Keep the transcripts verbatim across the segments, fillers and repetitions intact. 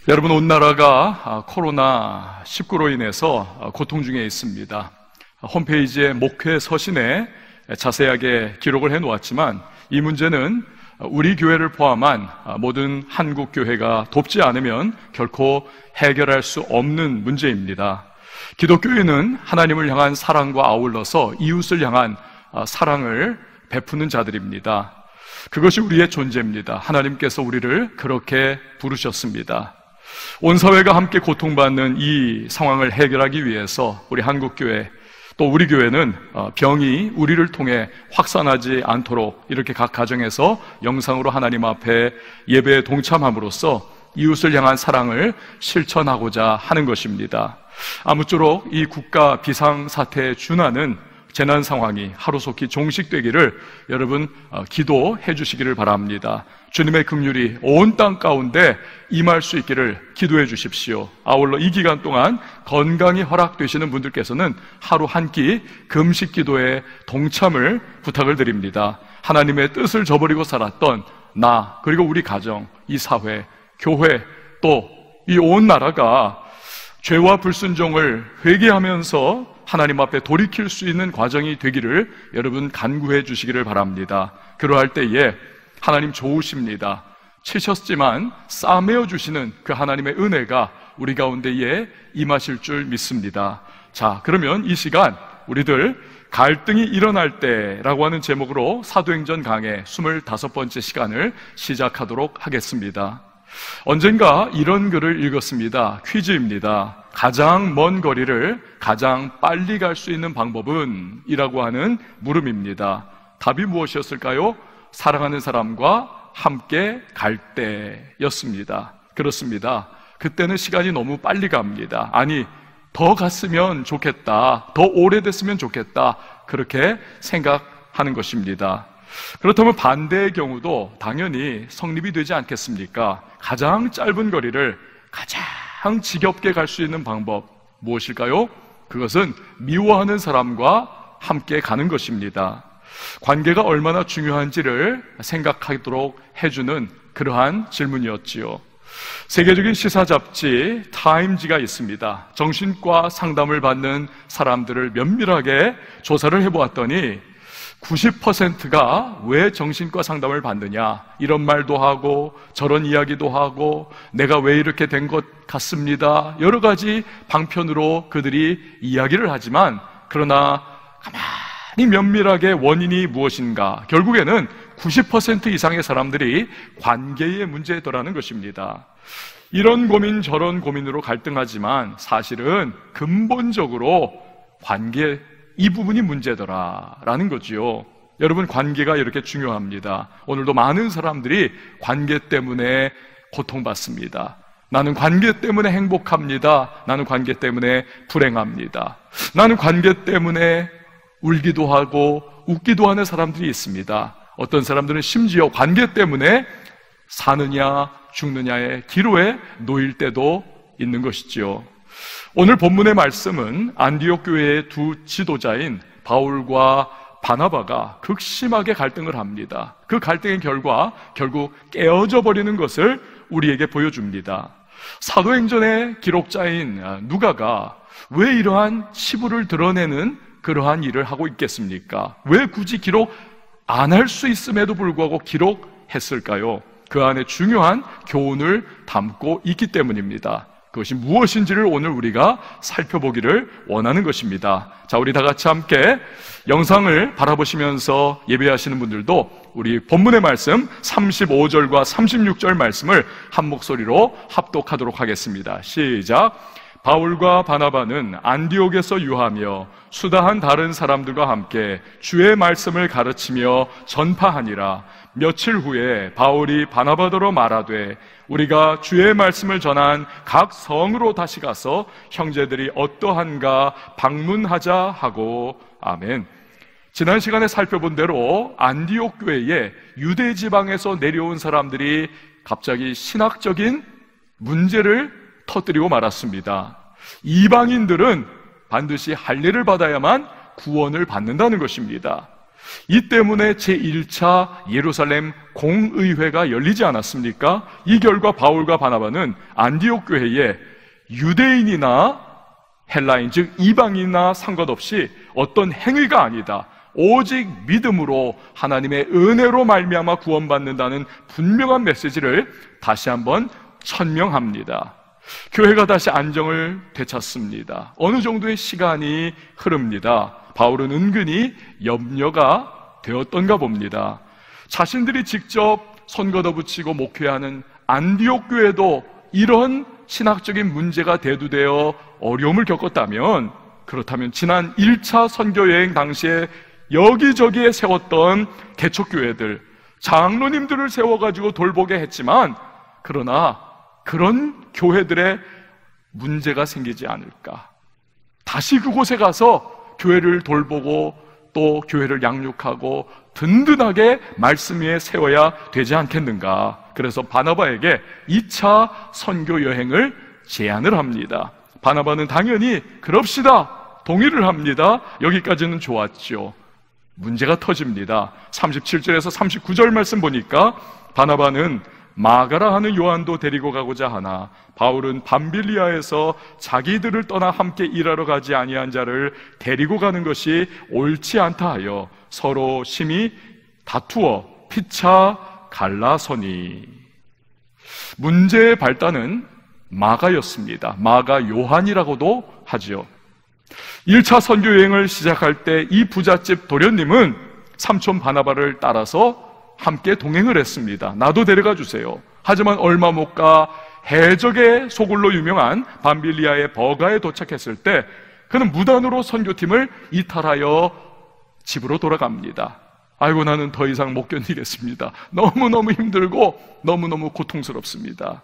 여러분, 온 나라가 코로나 십구로 인해서 고통 중에 있습니다. 홈페이지에 목회 서신에 자세하게 기록을 해놓았지만 이 문제는 우리 교회를 포함한 모든 한국 교회가 돕지 않으면 결코 해결할 수 없는 문제입니다. 기독교인은 하나님을 향한 사랑과 아울러서 이웃을 향한 사랑을 베푸는 자들입니다. 그것이 우리의 존재입니다. 하나님께서 우리를 그렇게 부르셨습니다. 온 사회가 함께 고통받는 이 상황을 해결하기 위해서 우리 한국교회, 또 우리 교회는 병이 우리를 통해 확산하지 않도록 이렇게 각 가정에서 영상으로 하나님 앞에 예배에 동참함으로써 이웃을 향한 사랑을 실천하고자 하는 것입니다. 아무쪼록 이 국가 비상사태에 준하는 재난 상황이 하루속히 종식되기를 여러분 기도해 주시기를 바랍니다. 주님의 긍휼이 온 땅 가운데 임할 수 있기를 기도해 주십시오. 아울러 이 기간 동안 건강이 허락되시는 분들께서는 하루 한 끼 금식 기도에 동참을 부탁을 드립니다. 하나님의 뜻을 저버리고 살았던 나, 그리고 우리 가정, 이 사회, 교회, 또 이 온 나라가 죄와 불순종을 회개하면서 하나님 앞에 돌이킬 수 있는 과정이 되기를 여러분 간구해 주시기를 바랍니다. 그러할 때에 하나님 좋으십니다. 치셨지만 싸매어 주시는 그 하나님의 은혜가 우리 가운데에 임하실 줄 믿습니다. 자, 그러면 이 시간 우리들 갈등이 일어날 때라고 하는 제목으로 사도행전 강해 스물다섯 번째 시간을 시작하도록 하겠습니다. 언젠가 이런 글을 읽었습니다. 퀴즈입니다. 가장 먼 거리를 가장 빨리 갈 수 있는 방법은? 이라고 하는 물음입니다. 답이 무엇이었을까요? 사랑하는 사람과 함께 갈 때였습니다. 그렇습니다. 그때는 시간이 너무 빨리 갑니다. 아니, 더 갔으면 좋겠다, 더 오래됐으면 좋겠다, 그렇게 생각하는 것입니다. 그렇다면 반대의 경우도 당연히 성립이 되지 않겠습니까? 가장 짧은 거리를 가장 지겹게 갈 수 있는 방법 무엇일까요? 그것은 미워하는 사람과 함께 가는 것입니다. 관계가 얼마나 중요한지를 생각하도록 해주는 그러한 질문이었지요. 세계적인 시사 잡지 타임지가 있습니다. 정신과 상담을 받는 사람들을 면밀하게 조사를 해보았더니 구십 퍼센트가 왜 정신과 상담을 받느냐, 이런 말도 하고 저런 이야기도 하고 내가 왜 이렇게 된 것 같습니다, 여러 가지 방편으로 그들이 이야기를 하지만, 그러나 가만히 면밀하게 원인이 무엇인가, 결국에는 구십 퍼센트 이상의 사람들이 관계의 문제더라는 것입니다. 이런 고민 저런 고민으로 갈등하지만 사실은 근본적으로 관계, 이 부분이 문제더라라는 거지요. 여러분, 관계가 이렇게 중요합니다. 오늘도 많은 사람들이 관계 때문에 고통받습니다. 나는 관계 때문에 행복합니다. 나는 관계 때문에 불행합니다. 나는 관계 때문에 울기도 하고 웃기도 하는 사람들이 있습니다. 어떤 사람들은 심지어 관계 때문에 사느냐 죽느냐의 기로에 놓일 때도 있는 것이지요. 오늘 본문의 말씀은 안디옥 교회의 두 지도자인 바울과 바나바가 극심하게 갈등을 합니다. 그 갈등의 결과 결국 깨어져 버리는 것을 우리에게 보여줍니다. 사도행전의 기록자인 누가가 왜 이러한 치부를 드러내는 그러한 일을 하고 있겠습니까? 왜 굳이 기록 안 할 수 있음에도 불구하고 기록했을까요? 그 안에 중요한 교훈을 담고 있기 때문입니다. 그것이 무엇인지를 오늘 우리가 살펴보기를 원하는 것입니다. 자, 우리 다 같이 함께 영상을 바라보시면서 예배하시는 분들도 우리 본문의 말씀 삼십오 절과 삼십육 절 말씀을 한 목소리로 합독하도록 하겠습니다. 시작. 바울과 바나바는 안디옥에서 유하며 수다한 다른 사람들과 함께 주의 말씀을 가르치며 전파하니라. 며칠 후에 바울이 바나바더러 말하되 우리가 주의 말씀을 전한 각 성으로 다시 가서 형제들이 어떠한가 방문하자 하고. 아멘. 지난 시간에 살펴본 대로 안디옥 교회에 유대 지방에서 내려온 사람들이 갑자기 신학적인 문제를 터뜨리고 말았습니다. 이방인들은 반드시 할례를 받아야만 구원을 받는다는 것입니다. 이 때문에 제일 차 예루살렘 공의회가 열리지 않았습니까? 이 결과 바울과 바나바는 안디옥 교회에 유대인이나 헬라인, 즉 이방인이나 상관없이 어떤 행위가 아니다, 오직 믿음으로 하나님의 은혜로 말미암아 구원받는다는 분명한 메시지를 다시 한번 천명합니다. 교회가 다시 안정을 되찾습니다. 어느 정도의 시간이 흐릅니다. 바울은 은근히 염려가 되었던가 봅니다. 자신들이 직접 손 걷어붙이고 목회하는 안디옥 교회도 이런 신학적인 문제가 대두되어 어려움을 겪었다면, 그렇다면 지난 일 차 선교여행 당시에 여기저기에 세웠던 개척교회들, 장로님들을 세워가지고 돌보게 했지만, 그러나 그런 교회들의 문제가 생기지 않을까, 다시 그곳에 가서 교회를 돌보고 또 교회를 양육하고 든든하게 말씀 위에 세워야 되지 않겠는가. 그래서 바나바에게 이 차 선교 여행을 제안을 합니다. 바나바는 당연히 그럽시다, 동의를 합니다. 여기까지는 좋았죠. 문제가 터집니다. 삼십칠 절에서 삼십구 절 말씀 보니까 바나바는 마가라 하는 요한도 데리고 가고자 하나 바울은 밤빌리아에서 자기들을 떠나 함께 일하러 가지 아니한 자를 데리고 가는 것이 옳지 않다 하여 서로 심히 다투어 피차 갈라서니. 문제의 발단은 마가였습니다. 마가 요한이라고도 하지요. 일 차 선교여행을 시작할 때 이 부잣집 도련님은 삼촌 바나바를 따라서 함께 동행을 했습니다. 나도 데려가 주세요. 하지만 얼마 못 가 해적의 소굴로 유명한 밤빌리아의 버가에 도착했을 때 그는 무단으로 선교팀을 이탈하여 집으로 돌아갑니다. 아이고, 나는 더 이상 못 견디겠습니다. 너무너무 힘들고 너무너무 고통스럽습니다.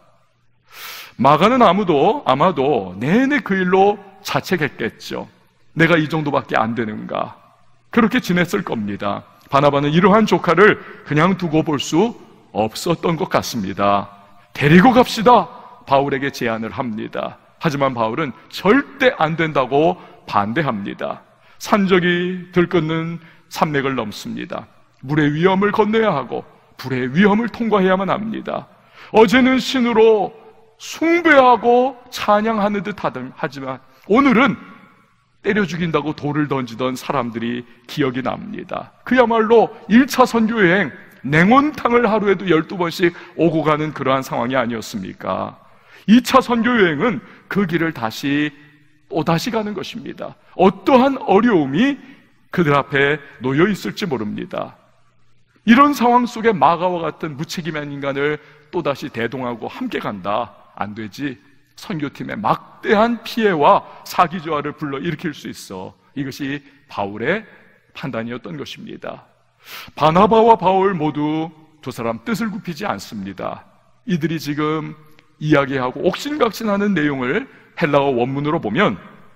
마가는 아무도 아마도 내내 그 일로 자책했겠죠. 내가 이 정도밖에 안 되는가, 그렇게 지냈을 겁니다. 바나바는 이러한 조카를 그냥 두고 볼 수 없었던 것 같습니다. 데리고 갑시다, 바울에게 제안을 합니다. 하지만 바울은 절대 안 된다고 반대합니다. 산적이 들끓는 산맥을 넘습니다. 물의 위험을 건너야 하고 불의 위험을 통과해야만 합니다. 어제는 신으로 숭배하고 찬양하는 듯 하지만 오늘은 때려 죽인다고 돌을 던지던 사람들이 기억이 납니다. 그야말로 일 차 선교여행 냉온탕을 하루에도 열두 번씩 오고 가는 그러한 상황이 아니었습니까? 이 차 선교여행은 그 길을 다시 또다시 가는 것입니다. 어떠한 어려움이 그들 앞에 놓여 있을지 모릅니다. 이런 상황 속에 마가와 같은 무책임한 인간을 또다시 대동하고 함께 간다? 안 되지. 선교팀의 막대한 피해와 사기조화를 불러일으킬 수 있어. 이것이 바울의 판단이었던 것입니다. 바나바와 바울 모두 두 사람 뜻을 굽히지 않습니다. 이들이 지금 이야기하고 옥신각신하는 내용을 헬라어 원문으로 보면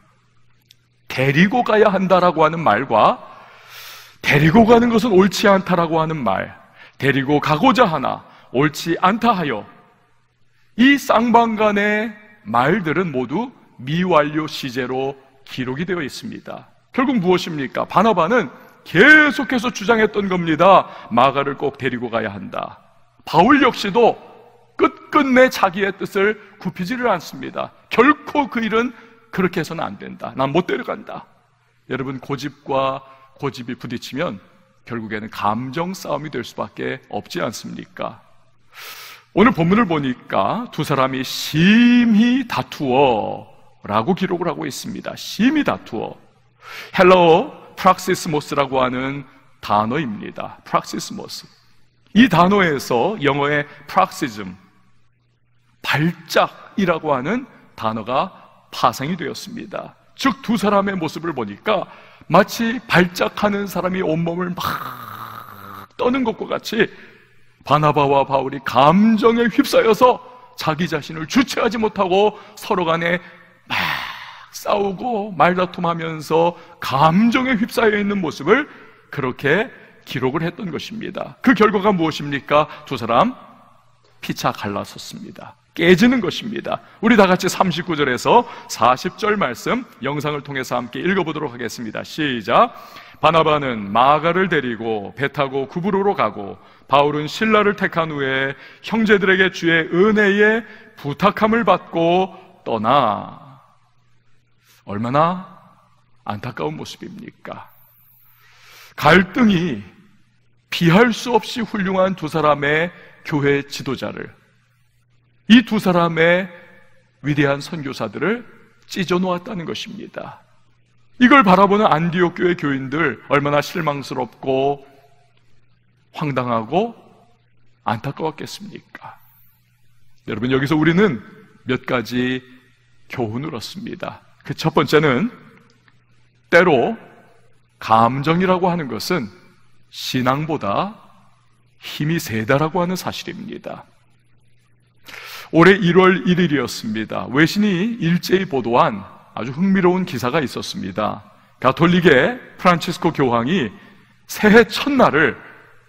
데리고 가야 한다라고 하는 말과 데리고 가는 것은 옳지 않다라고 하는 말, 데리고 가고자 하나 옳지 않다 하여, 이 쌍방간의 말들은 모두 미완료 시제로 기록이 되어 있습니다. 결국 무엇입니까? 바나바는 계속해서 주장했던 겁니다. 마가를 꼭 데리고 가야 한다. 바울 역시도 끝끝내 자기의 뜻을 굽히지를 않습니다. 결코 그 일은 그렇게 해서는 안 된다. 난 못 데려간다. 여러분, 고집과 고집이 부딪히면 결국에는 감정 싸움이 될 수밖에 없지 않습니까? 오늘 본문을 보니까 두 사람이 심히 다투어 라고 기록을 하고 있습니다. 심히 다투어. 헬라어 프락시스모스라고 하는 단어입니다. 프락시스모스. 이 단어에서 영어의 프락시즘, 발작이라고 하는 단어가 파생이 되었습니다. 즉 두 사람의 모습을 보니까 마치 발작하는 사람이 온몸을 막 떠는 것과 같이 바나바와 바울이 감정에 휩싸여서 자기 자신을 주체하지 못하고 서로 간에 막 싸우고 말다툼하면서 감정에 휩싸여 있는 모습을 그렇게 기록을 했던 것입니다. 그 결과가 무엇입니까? 두 사람 피차 갈라섰습니다. 깨지는 것입니다. 우리 다 같이 삼십구 절에서 사십 절 말씀 영상을 통해서 함께 읽어보도록 하겠습니다. 시작. 바나바는 마가를 데리고 배 타고 구브로로 가고 바울은 실라를 택한 후에 형제들에게 주의 은혜에 부탁함을 받고 떠나. 얼마나 안타까운 모습입니까? 갈등이 비할 수 없이 훌륭한 두 사람의 교회 지도자를, 이 두 사람의 위대한 선교사들을 찢어 놓았다는 것입니다. 이걸 바라보는 안디옥 교회 교인들 얼마나 실망스럽고 황당하고 안타까웠겠습니까? 여러분, 여기서 우리는 몇 가지 교훈을 얻습니다. 그 첫 번째는 때로 감정이라고 하는 것은 신앙보다 힘이 세다라고 하는 사실입니다. 올해 일월 일일이었습니다. 외신이 일제히 보도한 아주 흥미로운 기사가 있었습니다. 가톨릭의 프란치스코 교황이 새해 첫날을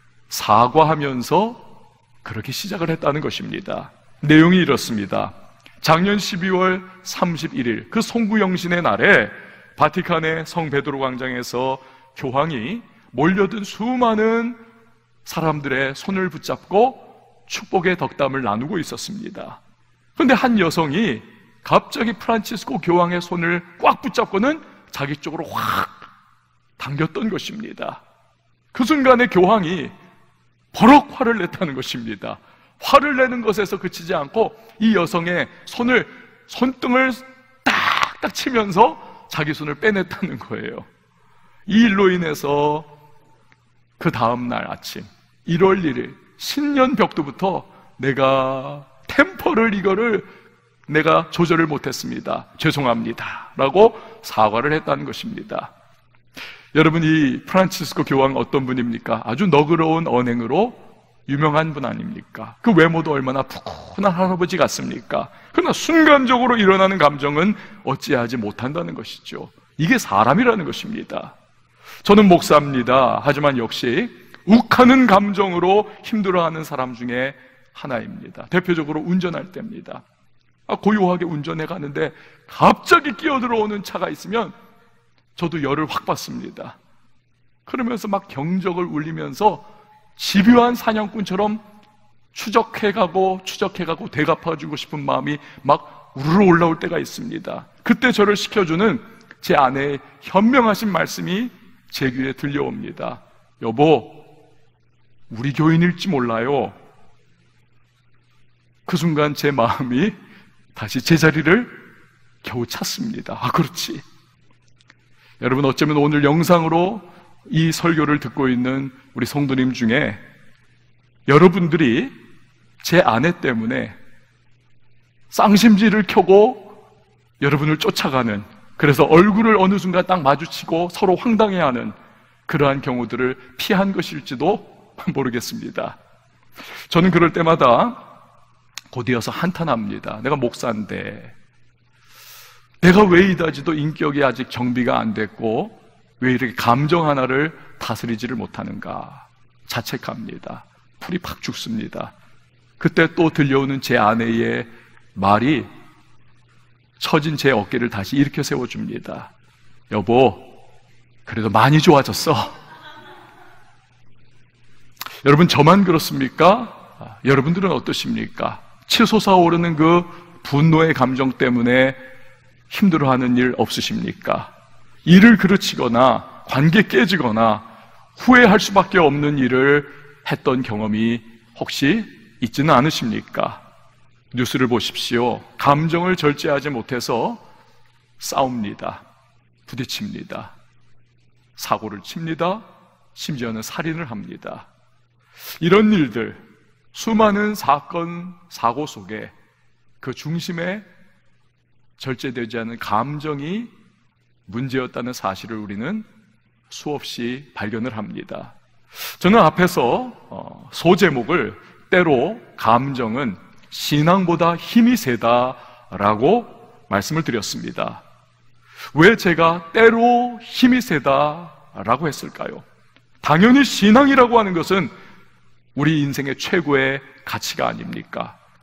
사과하면서 그렇게 시작을 했다는 것입니다. 내용이 이렇습니다. 작년 십이월 삼십일일 그 송구영신의 날에 바티칸의 성 베드로 광장에서 교황이 몰려든 수많은 사람들의 손을 붙잡고 축복의 덕담을 나누고 있었습니다. 그런데 한 여성이 갑자기 프란치스코 교황의 손을 꽉 붙잡고는 자기 쪽으로 확 당겼던 것입니다. 그 순간에 교황이 버럭 화를 냈다는 것입니다. 화를 내는 것에서 그치지 않고 이 여성의 손을, 손등을 딱딱 치면서 자기 손을 빼냈다는 거예요. 이 일로 인해서 그 다음날 아침 일월 일일 신년 벽두부터 내가 템퍼를 이거를 내가 조절을 못했습니다. 죄송합니다 라고 사과를 했다는 것입니다. 여러분, 이 프란치스코 교황 어떤 분입니까? 아주 너그러운 언행으로 유명한 분 아닙니까? 그 외모도 얼마나 푸근한 할아버지 같습니까? 그러나 순간적으로 일어나는 감정은 어찌하지 못한다는 것이죠. 이게 사람이라는 것입니다. 저는 목사입니다. 하지만 역시 욱하는 감정으로 힘들어하는 사람 중에 하나입니다. 대표적으로 운전할 때입니다. 고요하게 운전해 가는데 갑자기 끼어들어오는 차가 있으면 저도 열을 확 받습니다. 그러면서 막 경적을 울리면서 집요한 사냥꾼처럼 추적해가고 추적해가고 되갚아주고 싶은 마음이 막 우르르 올라올 때가 있습니다. 그때 저를 시켜주는 제 아내의 현명하신 말씀이 제 귀에 들려옵니다. 여보, 우리 교인일지 몰라요. 그 순간 제 마음이 다시 제자리를 겨우 찾습니다. 아, 그렇지. 여러분, 어쩌면 오늘 영상으로 이 설교를 듣고 있는 우리 성도님 중에 여러분들이 제 아내 때문에 쌍심지를 켜고 여러분을 쫓아가는, 그래서 얼굴을 어느 순간 딱 마주치고 서로 황당해하는 그러한 경우들을 피한 것일지도 모르겠습니다. 저는 그럴 때마다 곧이어서 한탄합니다. 내가 목사인데 내가 왜 이다지도 인격이 아직 정비가 안 됐고 왜 이렇게 감정 하나를 다스리지를 못하는가 자책합니다. 풀이 팍 죽습니다. 그때 또 들려오는 제 아내의 말이 처진 제 어깨를 다시 일으켜 세워줍니다. 여보, 그래도 많이 좋아졌어. 여러분, 저만 그렇습니까? 아, 여러분들은 어떠십니까? 치솟아 오르는 그 분노의 감정 때문에 힘들어하는 일 없으십니까? 일을 그르치거나 관계 깨지거나 후회할 수밖에 없는 일을 했던 경험이 혹시 있지는 않으십니까? 뉴스를 보십시오. 감정을 절제하지 못해서 싸웁니다. 부딪힙니다. 사고를 칩니다. 심지어는 살인을 합니다. 이런 일들, 수많은 사건, 사고 속에 그 중심에 절제되지 않은 감정이 문제였다는 사실을 우리는 수없이 발견을 합니다. 저는 앞에서 소제목을 때로 감정은 신앙보다 힘이 세다라고 말씀을 드렸습니다. 왜 제가 때로 힘이 세다라고 했을까요? 당연히 신앙이라고 하는 것은 우리 인생의 최고의 가치가 아닙니까?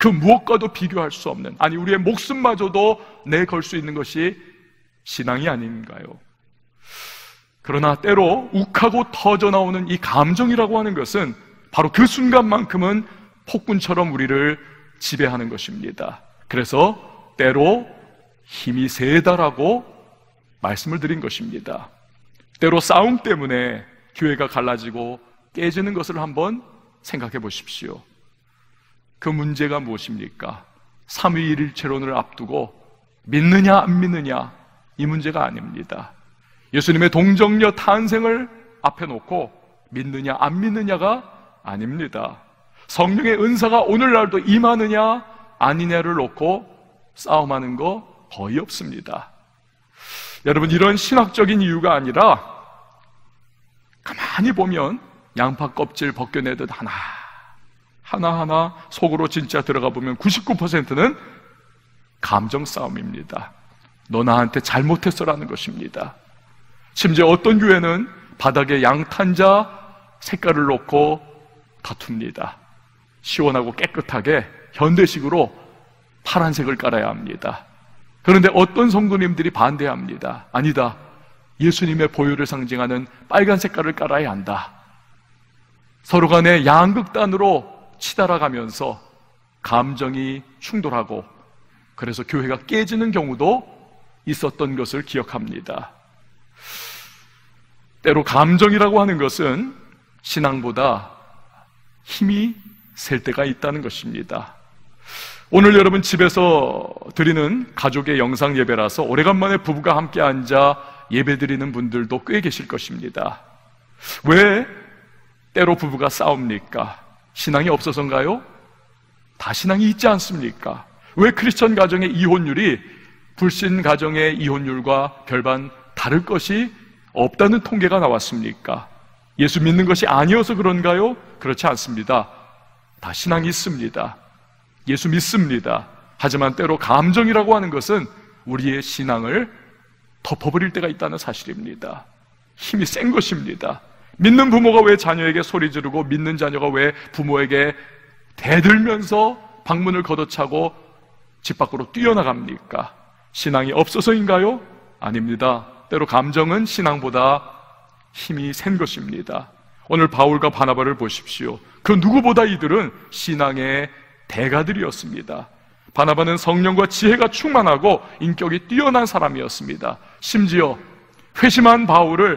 그 무엇과도 비교할 수 없는, 아니 우리의 목숨마저도 내걸 수 있는 것이 신앙이 아닌가요? 그러나 때로 욱하고 터져나오는 이 감정이라고 하는 것은 바로 그 순간만큼은 폭군처럼 우리를 지배하는 것입니다. 그래서 때로 힘이 세다라고 말씀을 드린 것입니다. 때로 싸움 때문에 교회가 갈라지고 깨지는 것을 한번 생각해 보십시오. 그 문제가 무엇입니까? 삼위일체론을 앞두고 믿느냐 안 믿느냐, 이 문제가 아닙니다. 예수님의 동정녀 탄생을 앞에 놓고 믿느냐 안 믿느냐가 아닙니다. 성령의 은사가 오늘날도 임하느냐 아니냐를 놓고 싸움하는 거 거의 없습니다. 여러분, 이런 신학적인 이유가 아니라 가만히 보면 양파 껍질 벗겨내듯 하나 하나하나 속으로 진짜 들어가 보면 구십구 퍼센트는 감정 싸움입니다. 너 나한테 잘못했어라는 것입니다. 심지어 어떤 교회는 바닥에 양탄자 색깔을 놓고 다툽니다. 시원하고 깨끗하게 현대식으로 파란색을 깔아야 합니다. 그런데 어떤 성도님들이 반대합니다. 아니다, 예수님의 보혈을 상징하는 빨간 색깔을 깔아야 한다. 서로 간에 양극단으로 치달아가면서 감정이 충돌하고 그래서 교회가 깨지는 경우도 있었던 것을 기억합니다. 때로 감정이라고 하는 것은 신앙보다 힘이 셀 때가 있다는 것입니다. 오늘 여러분 집에서 드리는 가족의 영상 예배라서 오래간만에 부부가 함께 앉아 예배 드리는 분들도 꽤 계실 것입니다. 왜 때로 부부가 싸웁니까? 신앙이 없어서인가요? 다 신앙이 있지 않습니까? 왜 크리스천 가정의 이혼율이 불신 가정의 이혼율과 별반 다를 것이 없다는 통계가 나왔습니까? 예수 믿는 것이 아니어서 그런가요? 그렇지 않습니다. 다 신앙이 있습니다. 예수 믿습니다. 하지만 때로 감정이라고 하는 것은 우리의 신앙을 덮어버릴 때가 있다는 사실입니다. 힘이 센 것입니다. 믿는 부모가 왜 자녀에게 소리 지르고 믿는 자녀가 왜 부모에게 대들면서 방문을 걷어차고 집 밖으로 뛰어나갑니까? 신앙이 없어서인가요? 아닙니다. 때로 감정은 신앙보다 힘이 센 것입니다. 오늘 바울과 바나바를 보십시오. 그 누구보다 이들은 신앙의 대가들이었습니다. 바나바는 성령과 지혜가 충만하고 인격이 뛰어난 사람이었습니다. 심지어 회심한 바울을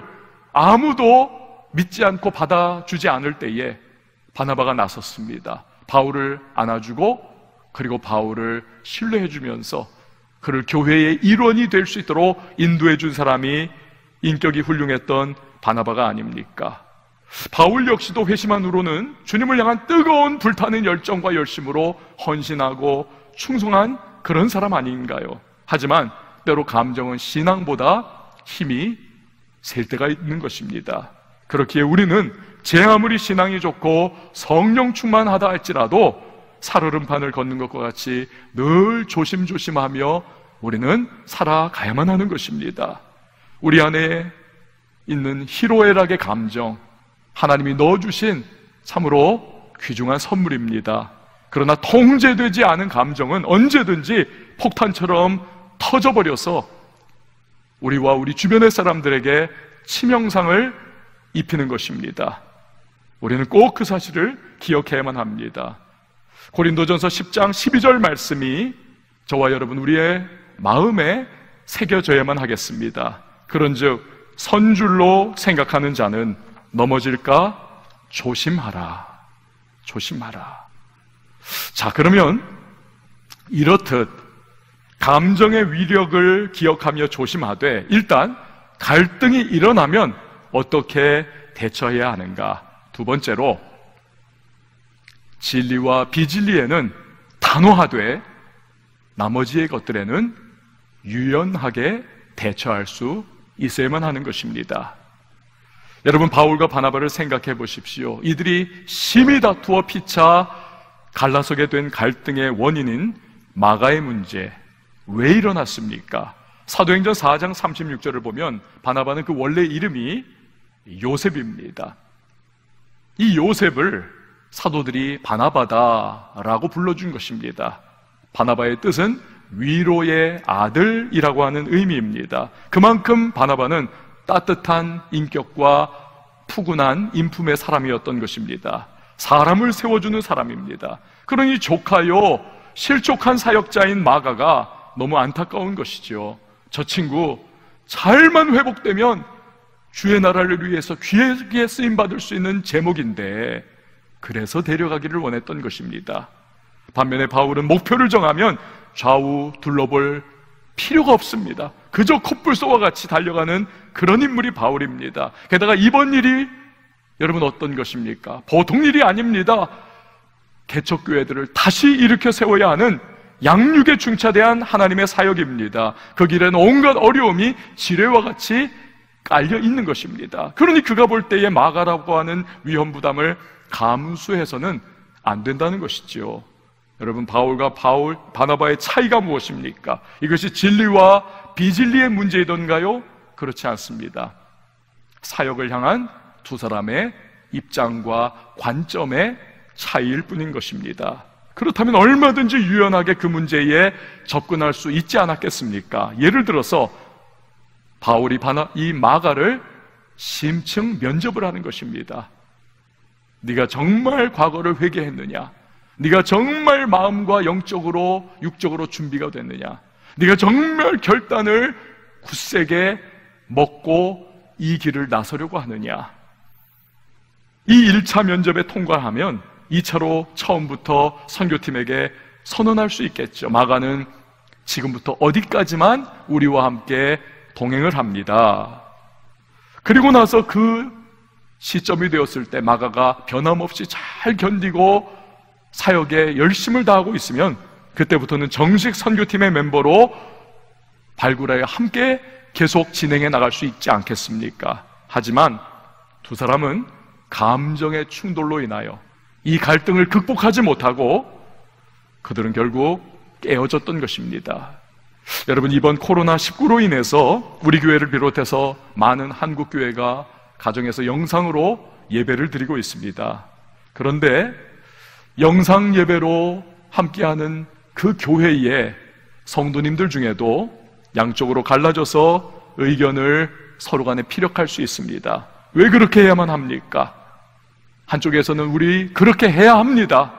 아무도 믿지 않고 받아주지 않을 때에 바나바가 나섰습니다. 바울을 안아주고 그리고 바울을 신뢰해주면서 그를 교회의 일원이 될 수 있도록 인도해준 사람이 인격이 훌륭했던 바나바가 아닙니까? 바울 역시도 회심한 후로는 주님을 향한 뜨거운 불타는 열정과 열심으로 헌신하고 충성한 그런 사람 아닌가요? 하지만 때로 감정은 신앙보다 힘이 셀 때가 있는 것입니다. 그렇기에 우리는 제 아무리 신앙이 좋고 성령 충만하다 할지라도 살얼음판을 걷는 것과 같이 늘 조심조심하며 우리는 살아가야만 하는 것입니다. 우리 안에 있는 희로애락의 감정, 하나님이 넣어주신 참으로 귀중한 선물입니다. 그러나 통제되지 않은 감정은 언제든지 폭탄처럼 터져버려서 우리와 우리 주변의 사람들에게 치명상을 입히는 것입니다. 우리는 꼭 그 사실을 기억해야만 합니다. 고린도전서 십 장 십이 절 말씀이 저와 여러분 우리의 마음에 새겨져야만 하겠습니다. 그런즉 선줄로 생각하는 자는 넘어질까 조심하라. 조심하라. 자, 그러면 이렇듯 감정의 위력을 기억하며 조심하되 일단 갈등이 일어나면 어떻게 대처해야 하는가? 두 번째로 진리와 비진리에는 단호하되 나머지의 것들에는 유연하게 대처할 수 있어야만 하는 것입니다. 여러분, 바울과 바나바를 생각해 보십시오. 이들이 심히 다투어 피차 갈라서게 된 갈등의 원인인 마가의 문제, 왜 일어났습니까? 사도행전 사 장 삼십육 절을 보면 바나바는 그 원래 이름이 요셉입니다. 이 요셉을 사도들이 바나바다라고 불러준 것입니다. 바나바의 뜻은 위로의 아들이라고 하는 의미입니다. 그만큼 바나바는 따뜻한 인격과 푸근한 인품의 사람이었던 것입니다. 사람을 세워주는 사람입니다. 그러니 조카요, 실족한 사역자인 마가가 너무 안타까운 것이죠. 저 친구 잘만 회복되면 주의 나라를 위해서 귀하게 쓰임받을 수 있는 제목인데, 그래서 데려가기를 원했던 것입니다. 반면에 바울은 목표를 정하면 좌우 둘러볼 필요가 없습니다. 그저 콧불소와 같이 달려가는 그런 인물이 바울입니다. 게다가 이번 일이 여러분 어떤 것입니까? 보통 일이 아닙니다. 개척교회들을 다시 일으켜 세워야 하는 양육에 중차대한 하나님의 사역입니다. 그 길에는 온갖 어려움이 지뢰와 같이 깔려 있는 것입니다. 그러니 그가 볼 때에 마가라고 하는 위험 부담을 감수해서는 안 된다는 것이지요. 여러분, 바울과 바울, 바나바의 차이가 무엇입니까? 이것이 진리와 비진리의 문제이던가요? 그렇지 않습니다. 사역을 향한 두 사람의 입장과 관점의 차이일 뿐인 것입니다. 그렇다면 얼마든지 유연하게 그 문제에 접근할 수 있지 않았겠습니까? 예를 들어서 바울이 바나, 이 마가를 심층 면접을 하는 것입니다. 네가 정말 과거를 회개했느냐? 네가 정말 마음과 영적으로 육적으로 준비가 됐느냐? 네가 정말 결단을 굳세게 먹고 이 길을 나서려고 하느냐? 이 일 차 면접에 통과하면 이 차로 처음부터 선교팀에게 선언할 수 있겠죠. 마가는 지금부터 어디까지만 우리와 함께 동행을 합니다. 그리고 나서 그 시점이 되었을 때 마가가 변함없이 잘 견디고 사역에 열심을 다하고 있으면 그때부터는 정식 선교팀의 멤버로 발굴하여 함께 계속 진행해 나갈 수 있지 않겠습니까? 하지만 두 사람은 감정의 충돌로 인하여 이 갈등을 극복하지 못하고 그들은 결국 깨어졌던 것입니다. 여러분, 이번 코로나 십구로 인해서 우리 교회를 비롯해서 많은 한국 교회가 가정에서 영상으로 예배를 드리고 있습니다. 그런데 영상 예배로 함께하는 그 교회의 성도님들 중에도 양쪽으로 갈라져서 의견을 서로 간에 피력할 수 있습니다. 왜 그렇게 해야만 합니까? 한쪽에서는 우리 그렇게 해야 합니다.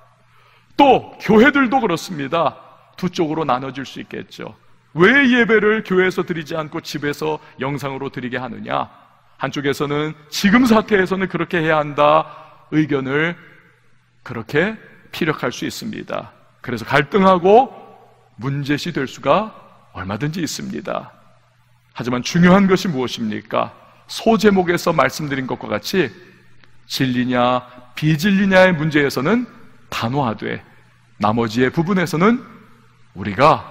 또 교회들도 그렇습니다. 두 쪽으로 나눠질 수 있겠죠. 왜 예배를 교회에서 드리지 않고 집에서 영상으로 드리게 하느냐? 한쪽에서는 지금 사태에서는 그렇게 해야 한다 의견을 그렇게 피력할 수 있습니다. 그래서 갈등하고 문제시 될 수가 얼마든지 있습니다. 하지만 중요한 것이 무엇입니까? 소제목에서 말씀드린 것과 같이 진리냐 비진리냐의 문제에서는 단호하되 나머지의 부분에서는 우리가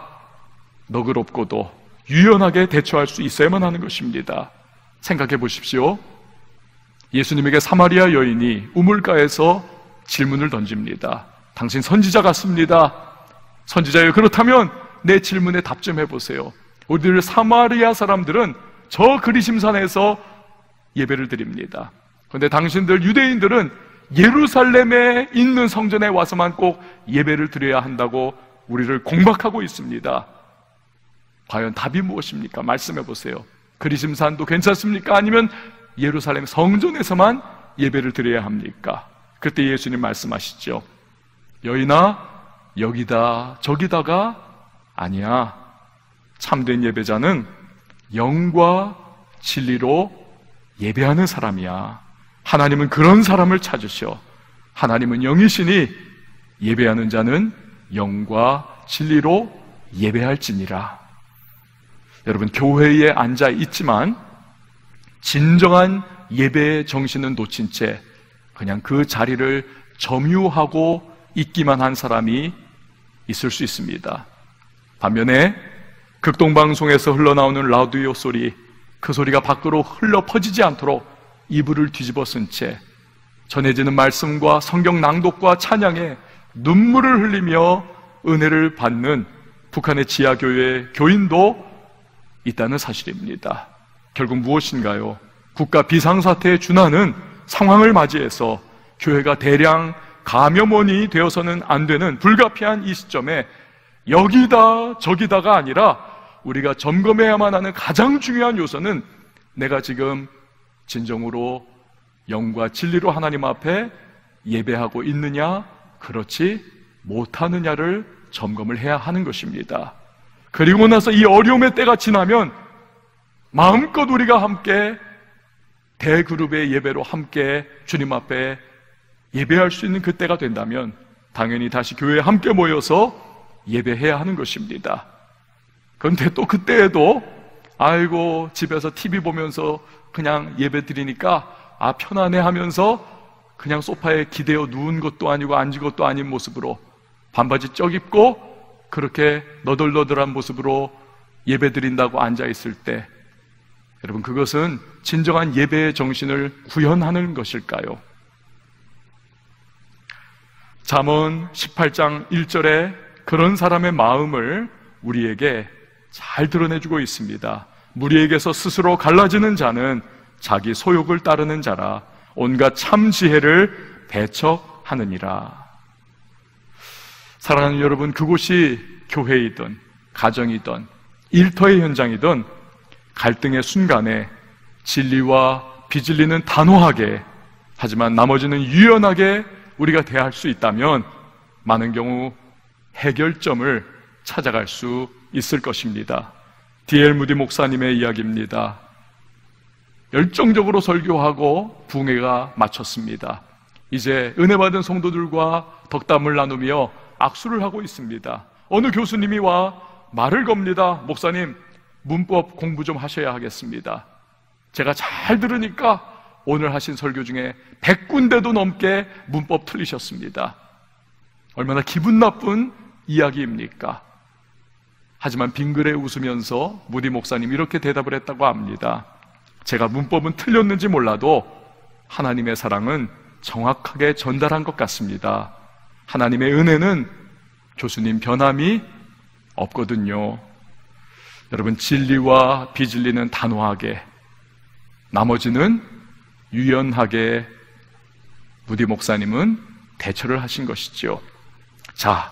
너그럽고도 유연하게 대처할 수 있어야만 하는 것입니다. 생각해 보십시오. 예수님에게 사마리아 여인이 우물가에서 질문을 던집니다. 당신 선지자 같습니다. 선지자예요. 그렇다면 내 질문에 답 좀 해보세요. 우리들 사마리아 사람들은 저 그리심산에서 예배를 드립니다. 그런데 당신들 유대인들은 예루살렘에 있는 성전에 와서만 꼭 예배를 드려야 한다고 우리를 공박하고 있습니다. 과연 답이 무엇입니까? 말씀해 보세요. 그리심산도 괜찮습니까? 아니면 예루살렘 성전에서만 예배를 드려야 합니까? 그때 예수님 말씀하시죠. 여인아, 여기다 저기다가 아니야. 참된 예배자는 영과 진리로 예배하는 사람이야. 하나님은 그런 사람을 찾으셔. 하나님은 영이시니 예배하는 자는 영과 진리로 예배할지니라. 여러분, 교회에 앉아 있지만 진정한 예배의 정신은 놓친 채 그냥 그 자리를 점유하고 있기만 한 사람이 있을 수 있습니다. 반면에 극동방송에서 흘러나오는 라디오 소리, 그 소리가 밖으로 흘러 퍼지지 않도록 이불을 뒤집어 쓴 채 전해지는 말씀과 성경 낭독과 찬양에 눈물을 흘리며 은혜를 받는 북한의 지하교회 교인도 있다는 사실입니다. 결국 무엇인가요? 국가 비상사태에 준하는 상황을 맞이해서 교회가 대량 감염원이 되어서는 안 되는 불가피한 이 시점에 여기다 저기다가 아니라 우리가 점검해야만 하는 가장 중요한 요소는 내가 지금 진정으로 영과 진리로 하나님 앞에 예배하고 있느냐, 그렇지 못하느냐를 점검을 해야 하는 것입니다. 그리고 나서 이 어려움의 때가 지나면 마음껏 우리가 함께 대그룹의 예배로 함께 주님 앞에 예배할 수 있는 그때가 된다면 당연히 다시 교회에 함께 모여서 예배해야 하는 것입니다. 그런데 또 그때에도 아이고 집에서 티비 보면서 그냥 예배 드리니까 아 편안해 하면서 그냥 소파에 기대어 누운 것도 아니고 앉은 것도 아닌 모습으로 반바지 쩍 입고 그렇게 너덜너덜한 모습으로 예배 드린다고 앉아있을 때, 여러분 그것은 진정한 예배의 정신을 구현하는 것일까요? 잠언 십팔 장 일 절에 그런 사람의 마음을 우리에게 잘 드러내주고 있습니다. 무리에게서 스스로 갈라지는 자는 자기 소욕을 따르는 자라 온갖 참 지혜를 배척하느니라. 사랑하는 여러분, 그곳이 교회이든 가정이든 일터의 현장이든 갈등의 순간에 진리와 비진리는 단호하게, 하지만 나머지는 유연하게 우리가 대할 수 있다면 많은 경우 해결점을 찾아갈 수 있을 것입니다. 디 엘 무디 목사님의 이야기입니다. 열정적으로 설교하고 부흥회가 마쳤습니다. 이제 은혜 받은 성도들과 덕담을 나누며 악수를 하고 있습니다. 어느 교수님이 와 말을 겁니다. 목사님, 문법 공부 좀 하셔야 하겠습니다. 제가 잘 들으니까 오늘 하신 설교 중에 백 군데도 넘게 문법 틀리셨습니다. 얼마나 기분 나쁜 이야기입니까? 하지만 빙그레 웃으면서 무디 목사님 이렇게 대답을 했다고 합니다. 제가 문법은 틀렸는지 몰라도 하나님의 사랑은 정확하게 전달한 것 같습니다. 하나님의 은혜는 교수님 변함이 없거든요. 여러분, 진리와 비진리는 단호하게, 나머지는 유연하게 무디 목사님은 대처를 하신 것이죠. 자,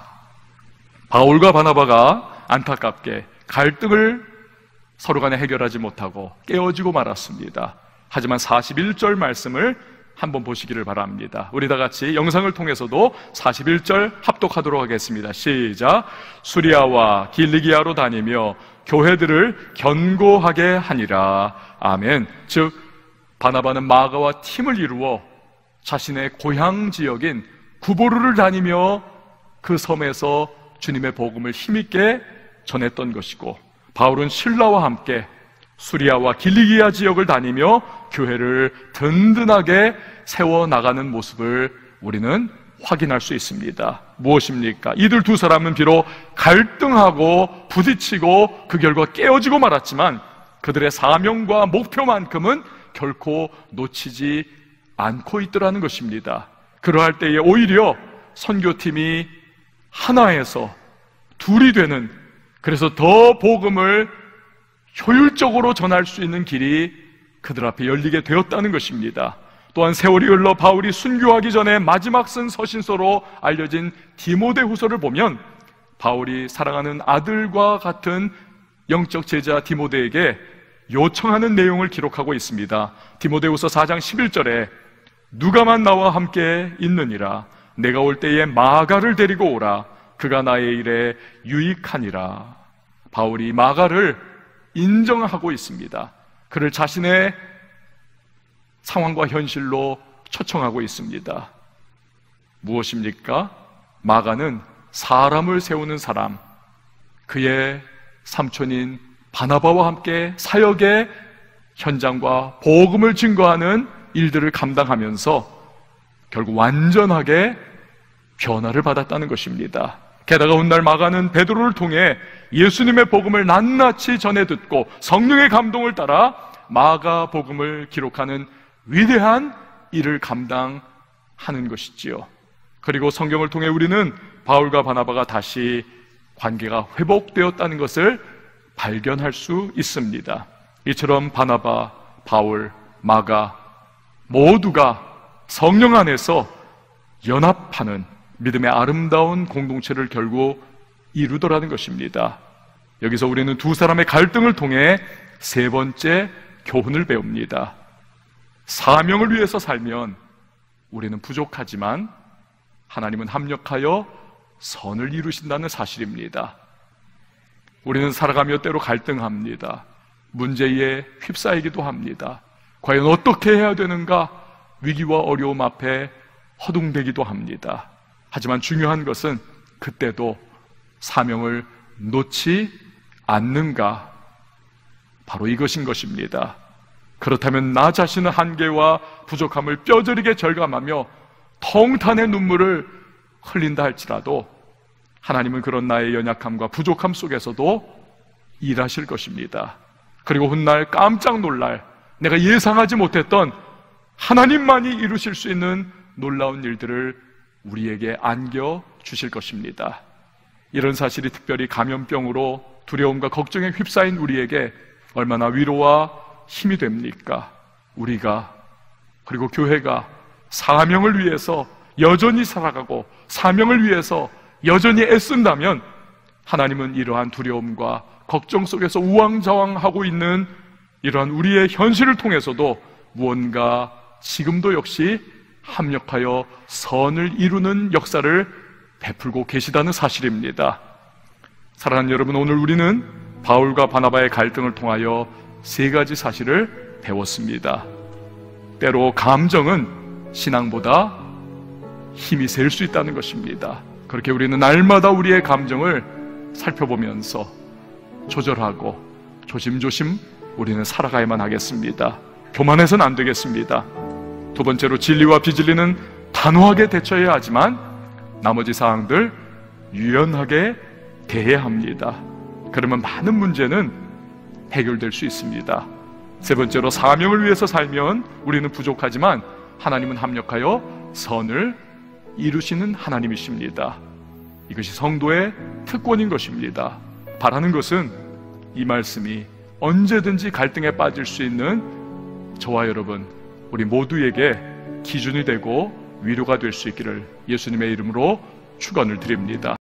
바울과 바나바가 안타깝게 갈등을 서로 간에 해결하지 못하고 깨어지고 말았습니다. 하지만 사십일 절 말씀을 한번 보시기를 바랍니다. 우리 다 같이 영상을 통해서도 사십일 절 합독하도록 하겠습니다. 시작. 수리아와 길리기아로 다니며 교회들을 견고하게 하니라. 아멘. 즉 바나바는 마가와 팀을 이루어 자신의 고향 지역인 구보르를 다니며 그 섬에서 주님의 복음을 힘있게 전했던 것이고, 바울은 실라와 함께 수리아와 길리기아 지역을 다니며 교회를 든든하게 세워나가는 모습을 우리는 확인할 수 있습니다. 무엇입니까? 이들 두 사람은 비록 갈등하고 부딪히고 그 결과 깨어지고 말았지만 그들의 사명과 목표만큼은 결코 놓치지 않고 있더라는 것입니다. 그러할 때에 오히려 선교팀이 하나에서 둘이 되는, 그래서 더 복음을 효율적으로 전할 수 있는 길이 그들 앞에 열리게 되었다는 것입니다. 또한 세월이 흘러 바울이 순교하기 전에 마지막 쓴 서신서로 알려진 디모데후서를 보면 바울이 사랑하는 아들과 같은 영적 제자 디모데에게 요청하는 내용을 기록하고 있습니다. 디모데후서 사 장 십일 절에 누가만 나와 함께 있느니라. 내가 올 때에 마가를 데리고 오라. 그가 나의 일에 유익하니라. 바울이 마가를 인정하고 있습니다. 그를 자신의 상황과 현실로 초청하고 있습니다. 무엇입니까? 마가는 사람을 세우는 사람, 그의 삼촌인 바나바와 함께 사역의 현장과 복음을 증거하는 일들을 감당하면서 결국 완전하게 변화를 받았다는 것입니다. 게다가 훗날 마가는 베드로를 통해 예수님의 복음을 낱낱이 전해 듣고 성령의 감동을 따라 마가 복음을 기록하는 위대한 일을 감당하는 것이지요. 그리고 성경을 통해 우리는 바울과 바나바가 다시 관계가 회복되었다는 것을 발견할 수 있습니다. 이처럼 바나바, 바울, 마가 모두가 성령 안에서 연합하는 믿음의 아름다운 공동체를 결국 이루더라는 것입니다. 여기서 우리는 두 사람의 갈등을 통해 세 번째 교훈을 배웁니다. 사명을 위해서 살면 우리는 부족하지만 하나님은 합력하여 선을 이루신다는 사실입니다. 우리는 살아가며 때로 갈등합니다. 문제에 휩싸이기도 합니다. 과연 어떻게 해야 되는가? 위기와 어려움 앞에 허둥대기도 합니다. 하지만 중요한 것은 그때도 사명을 놓지 않는가? 바로 이것인 것입니다. 그렇다면 나 자신의 한계와 부족함을 뼈저리게 절감하며 통탄의 눈물을 흘린다 할지라도 하나님은 그런 나의 연약함과 부족함 속에서도 일하실 것입니다. 그리고 훗날 깜짝 놀랄, 내가 예상하지 못했던 하나님만이 이루실 수 있는 놀라운 일들을 우리에게 안겨주실 것입니다. 이런 사실이 특별히 감염병으로 두려움과 걱정에 휩싸인 우리에게 얼마나 위로와 힘이 됩니까? 우리가, 그리고 교회가 사명을 위해서 여전히 살아가고 사명을 위해서 여전히 애쓴다면 하나님은 이러한 두려움과 걱정 속에서 우왕좌왕하고 있는 이러한 우리의 현실을 통해서도 무언가 지금도 역시 합력하여 선을 이루는 역사를 베풀고 계시다는 사실입니다. 사랑하는 여러분, 오늘 우리는 바울과 바나바의 갈등을 통하여 세 가지 사실을 배웠습니다. 때로 감정은 신앙보다 힘이 셀 수 있다는 것입니다. 그렇게 우리는 날마다 우리의 감정을 살펴보면서 조절하고 조심조심 우리는 살아가야만 하겠습니다. 교만해서는 안 되겠습니다. 두 번째로 진리와 비진리는 단호하게 대처해야 하지만 나머지 사항들 유연하게 대해야 합니다. 그러면 많은 문제는 해결될 수 있습니다. 세 번째로 사명을 위해서 살면 우리는 부족하지만 하나님은 합력하여 선을 이루시는 하나님이십니다. 이것이 성도의 특권인 것입니다. 바라는 것은 이 말씀이 언제든지 갈등에 빠질 수 있는 저와 여러분, 우리 모두에게 기준이 되고 위로가 될 수 있기를 예수님의 이름으로 축원을 드립니다.